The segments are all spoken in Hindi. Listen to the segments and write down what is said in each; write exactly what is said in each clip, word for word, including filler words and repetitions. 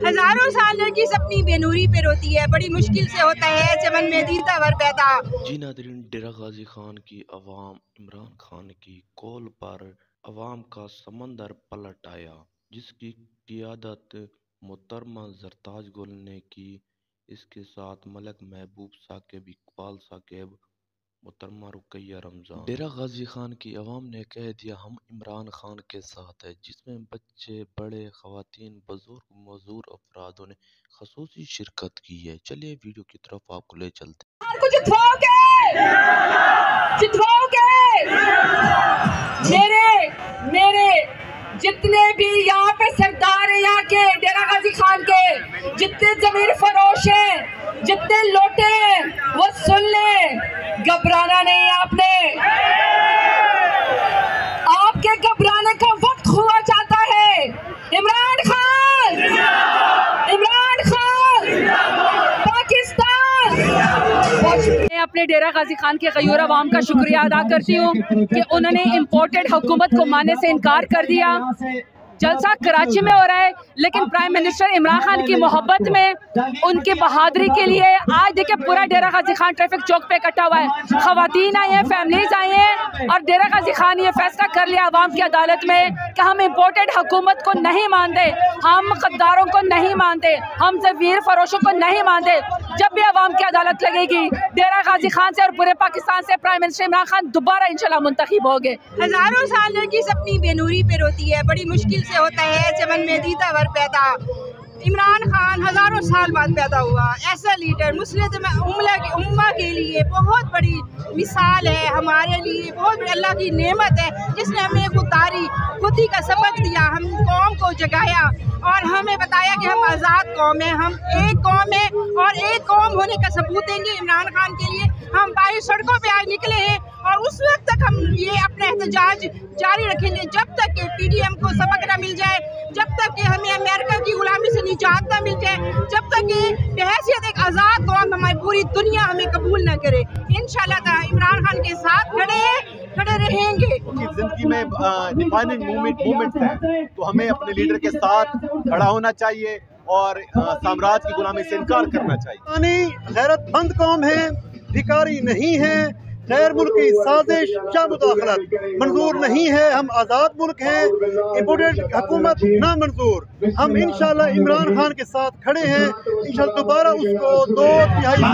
हजारों साल नरगिस अपनी बेनूरी पे रोती है, बड़ी मुश्किल से होता है चमन में दीदा वर पैदा। जी नादरीन, डेरा गाजी खान की अवाम इमरान खान की कॉल पर अवाम का समंदर पलट आया, जिसकी क़ियादत मोहतरमा ज़रताज गुल ने की। इसके साथ मलक महबूब साकिब, इकबाल साकिब, मोहतरमा रुकैया रमज़ान। डेरा गाजी खान की अवाम ने कह दिया हम इमरान खान के साथ है, जिसमें बच्चे, बड़े, ख़वातीन, बुजुर्ग, मौजूद अफरादों ने ख़ुसूसी शिरकत की है। चलिए वीडियो की तरफ आपको ले चलते हैं। जितवाओगे, जितवाओगे। मेरे मेरे जितने भी यहाँ पे सरदार है, यहाँ के डेरा गाजी खान के जितने जमीर फरोश हैं, जितने लोटे हैं, वो सुन ले, घबराना नहीं आपने। आपके घबराने का वक्त हुआ जाता है। इमरान खान, इमरान खान, पाकिस्तान। मैं अपने डेरा गाजी खान के गयूर अवाम का शुक्रिया अदा करती हूँ कि उन्होंने इम्पोर्टेड हुकूमत को मानने से इनकार कर दिया। जलसा कराची में हो रहा है, लेकिन प्राइम मिनिस्टर इमरान खान की मोहब्बत में, उनकी बहादुरी के लिए आज देखिए पूरा डेरा गाजी खान ट्रैफिक चौक पे इकट्ठा हुआ है। खवातीन आई हैं, फैमिलीज आई हैं, और डेरा गाजी खान ये फैसला कर लिया अवाम की अदालत में कि हम इम्पोर्टेड हुकूमत को नहीं मानते, हम गद्दारों को नहीं मानते, हम ज़मीर फरोशों को नहीं मानते। जब भी अवाम की अदालत लगेगी, डेरा गाजी खान से और पूरे पाकिस्तान से प्राइम मिनिस्टर इमरान खान दोबारा इंशाल्लाह मुंतखब होंगे। हजारों साल नरगिस अपनी बेनूरी पे रोती है, बड़ी मुश्किल से होता है चमन में दीदा वर पैदा। इमरान खान हजारों साल बाद पैदा हुआ, ऐसा लीडर मुस्लिम उम्मा की उम्मा के लिए बहुत बड़ी मिसाल है, हमारे लिए बहुत बड़ी अल्लाह की नेमत है, जिसने हमें खुदारी खुदी का सबक दिया, हम कौम को जगाया और हमें बताया कि हम आज़ाद कौम है, हम एक कौम है और एक कौम होने का सबूत देंगे इमरान खान के लिए। हम बाईस सड़कों पे आज निकले हैं और उस वक्त तक हम ये अपना एहतजाज जारी रखेंगे जब तक कि पी डी एम को सबक न मिल जाए, जब तक कि हमें अमेरिका की गुलामी से निजात न मिल जाए, जब तक कि बहैसियत एक आज़ाद कौम हमारी पूरी दुनिया हमें कबूल न करे। इंशाल्लाह ताला इमरान खान के साथ खड़े खड़े रहेंगे। जिंदगी में डिफाइनिंग मूवमेंट मूवमेंट्स हैं, तो हमें अपने लीडर के साथ खड़ा होना चाहिए और साम्राज्य की गुलामी से इनकार करना चाहिए। गैरतमंद कौम है, भिखारी नहीं है, गैर मुल्की साजिश या मुदाखलत मंजूर नहीं है। हम आज़ाद मुल्क हैं, इम्पोर्टेड हुकूमत ना मंजूर। हम इंशाल्लाह इमरान खान के साथ खड़े हैं, इंशाल्लाह दोबारा उसको दो तिहाई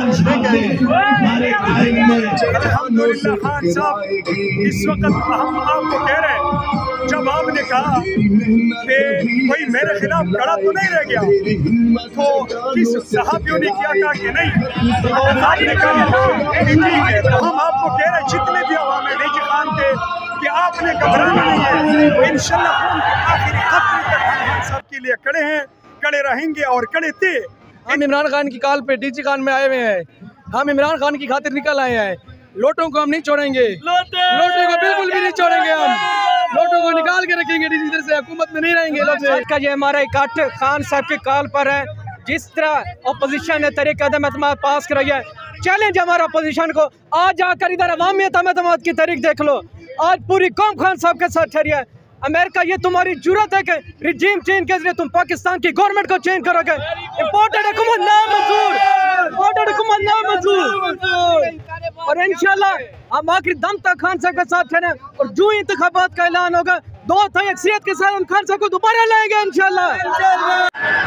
अल्हम्दुलिल्लाह खान साहब, इस वक्त हम आपको कह रहे हैं, जब आपने कहा कि कोई मेरे खिलाफ खड़ा तो नहीं रह गया, तो किस सहाबियों ने किया था कि नहीं, तो आपने कहा ठीक है। तो हम आपको कह रहे हैं जितने भी अवाम है डेजी खान के कि आपने घबराना नहीं है, इंशाल्लाह आखिरी खत्म तक हम खान साहब के लिए खड़े हैं, खड़े रहेंगे और खड़े थे। हम इमरान खान की कॉल पे डीजी खान में आए हुए हैं, हम इमरान खान की खातिर निकल आए हैं। लोटों को हम नहीं छोड़ेंगे, लोटों को बिल्कुल भी नहीं छोड़ेंगे, हम लोटों को निकाल के रखेंगे, इधर से हुकूमत में नहीं रहेंगे लोग। का ये हमारा इकट्ठ खान साहब के कॉल पर है। जिस तरह अपोजिशन ने तरीके अदम एतमाद पास कराई है, चैलेंज हमारा अपोजिशन को, आज जाकर इधर अवामियत एतमाद की तारीख देख लो। आज पूरी कौम खान साहब के साथ ठहरी है। अमेरिका, ये तुम्हारी जरूरत है कि रिजीम चेंज के जरिए तुम पाकिस्तान की गवर्नमेंट को चेंज करोगे। इम्पोर्टेड हुकूमत ना मंजूर, इम्पोर्टेड हुकूमत ना मंजूर। और इंशाल्लाह हम आखिरी दम तक खान साहब के साथ ठहरे, और जो इंतखाबात का ऐलान होगा दो तिहाई अक्सरियत के साथ हम खान साहब को दोबारा लाएंगे इंशाल्लाह।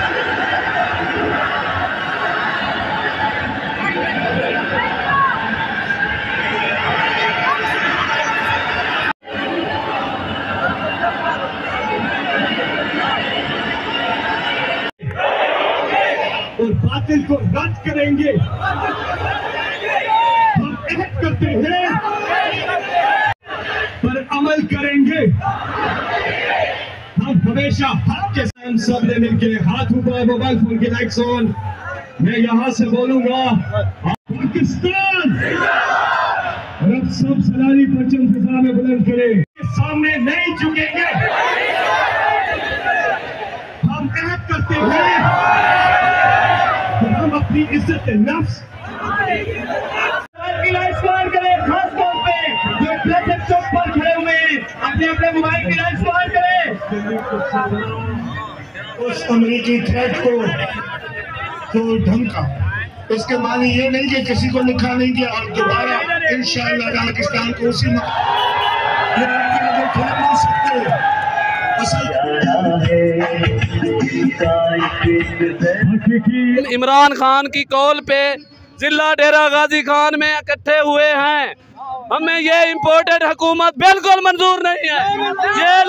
और बातिल को रद्द करेंगे। हम अहद करते हैं पर अमल करेंगे। हम हमेशा हक के साथ सब ने मिलकर हाथ ऊपर, मोबाइल फोन की लाइट्स ऑन। मैं यहाँ से बोलूंगा पाकिस्तान, और अब सब सलारी परचम फिजा में बुलंद करें, सामने नहीं झुकेंगे। हम अहद करते हैं हम अपनी इज्जत नफ्स की लाइट इस्तेमाल करें, खास तौर पे जो ट्रैफिक चौक पर खड़े हुए हैं, अपने अपने मोबाइल की लाइट इस्तेमाल करें। तो उस अमेरिकी थ्रेट को तो धमका। इसके माने ये नहीं कि किसी को लिखा नहीं किया और दोबारा इंशाअल्लाह पाकिस्तान को उसी इमरान खान की कॉल पे जिला डेरा गाजी खान में इकट्ठे हुए हैं। हमें ये इम्पोर्टेड हुकूमत बिल्कुल मंजूर नहीं है। ये